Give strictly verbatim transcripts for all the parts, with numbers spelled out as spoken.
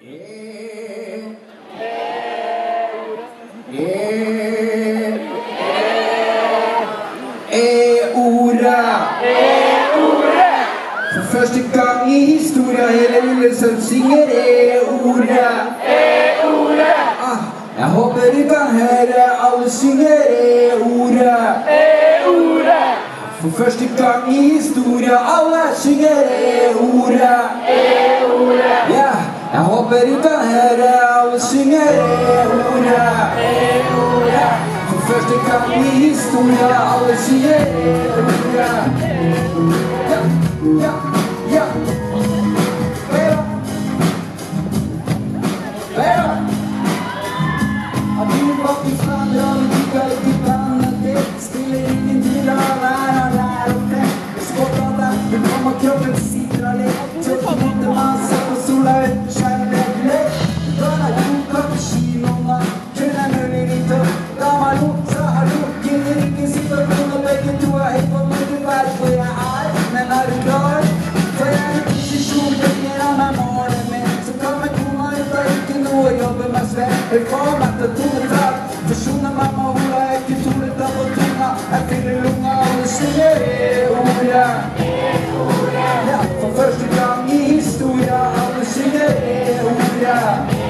E-ordet. For første gang i historien hele Lillesand synger E-ordet. Ah, jeg håper du kan høre alle synger E-ordet. For første gang i historien alle synger E-ordet. Ja, jeg håper du kan høre alle synger E-ordet. For første gang i historien alle synger E-ordet. Ja, ja, ja. Bæra. Bæra. Har du vært i Flandre og du kan ikke bandet ditt? Spiller ingen til å være der oppe. Skått av deg, du kommer kroppen sitter alene. Tøtt på måte man ser på sola ut, skjermen er blød. Du tar deg god katt i kinoen, kun en øl i ditt opp. Da man lo, så har du kunnet ikke situasjon, og begge to er helt på noe vær hvor jeg er. Men er du klar? For jeg er i posisjon, penger av meg målet mitt. Så kan meg kona ut av ikke noe å jobbe med svett. Jeg får meg til tonetak, forsjoner mamma og hun er ikke tonet av på tunga. Jeg fyller lunga og det synger E-ordet. Ja, for første gang i historien alle synger E-ordet.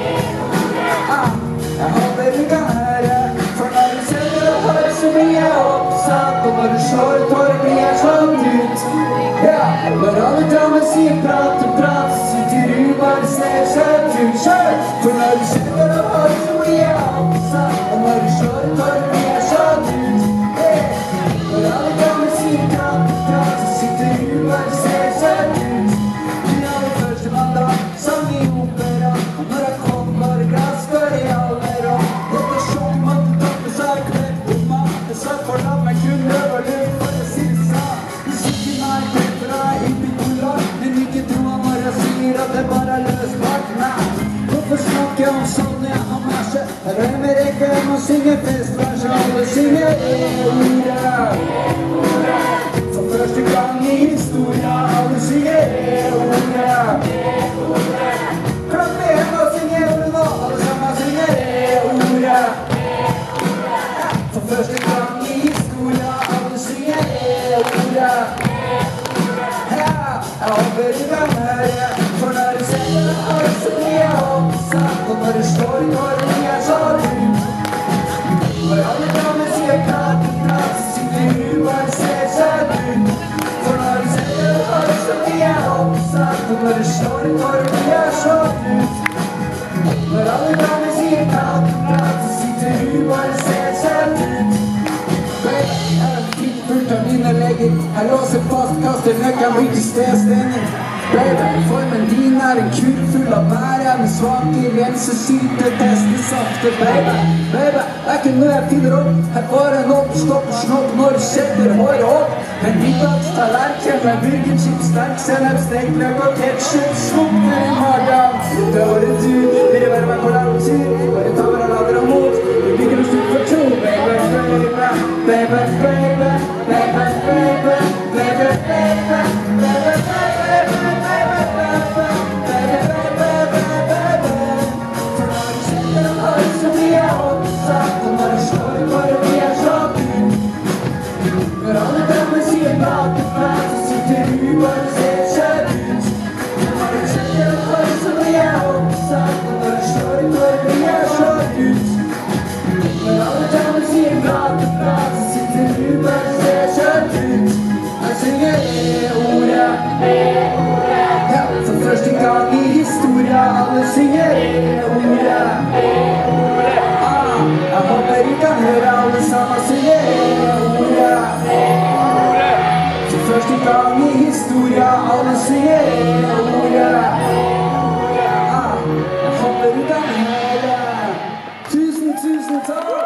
Ah, jeg håper du kan høre, for når du setter og hører så blir jeg oppsatt. Og når du slår et hår blir jeg slått ut. Ja, når alle damer sier prat og prat, så sitter du bare ser seg til selv. For når du setter og hører så blir jeg oppsatt. Og når du slår et hår blir jeg slått ut. Hey. Når alle damer sier prat og prat, så sitter du bare ser seg ut. Min aller første mandag sang i opera, og når jeg kom bare glass for i alder. Og dette sjokk måtte toppe seg kveld om meg. Jeg sa for at meg kunne øve litt for å si det sa. Du sikker meg til fra i bicola, men ikke tro han når jeg sier at det bare er løs bak meg. Hvorfor snakker jeg om sånn jeg har merset? Jeg rømmer ikke om å synge festvers, alle synger E-ordet. For første gang i historien alle synger E-ordet. Klapp igjen og syng E-ordet nå, alle sammen synger E-ordet. For første gang i historien alle synger E-ordet. Ja, jeg håper du kan høre, for når du setter deg av så blir jeg oppsatt. Og når du slår i håret blir jeg så ut. Når alle damer sier prat og prat, så sitter du bare ser seg ut. For når du setter deg av så blir jeg oppsatt. Og når du slår i håret blir jeg så ut. Når alle damer sier prat og prat, så sitter du bare ser seg ut. Jeg er fint fullt av mine legger. Jeg låser fast, kaster nøkkelen ut i stedstenen. Baby, formen din er en kur full av bære med svake rensesylte testesafte. Baby, baby, det er ikke noe jeg finner opp. Her får en opp, stopp og snopp når du setter håret opp. En middagstallerken med burgerchips, sterk sennep, stekt løk og ketchup. Slumper i magen. Det er året du vil være med på langtur. Bare ta hverandre ladder og mot. Vi bygger oss ut for to. Baby, baby, baby, baby, baby, baby, baby, baby, baby, alle synger E-ordet. Ah, jeg håper du kan høre alle sammen synger E-ordet. For første gang i historien alle synger E-ordet. Ah, jeg håper du kan høre. Tusen, tusen takk.